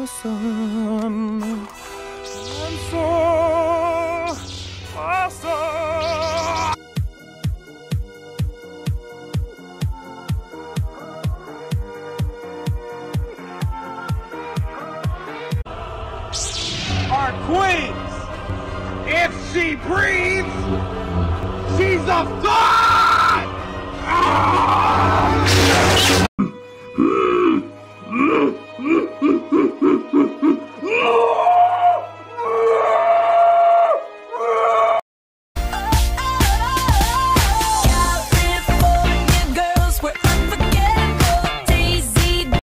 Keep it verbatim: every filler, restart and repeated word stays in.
sun. And so awesome. Our queens, if she breathes, she's a god! Ah!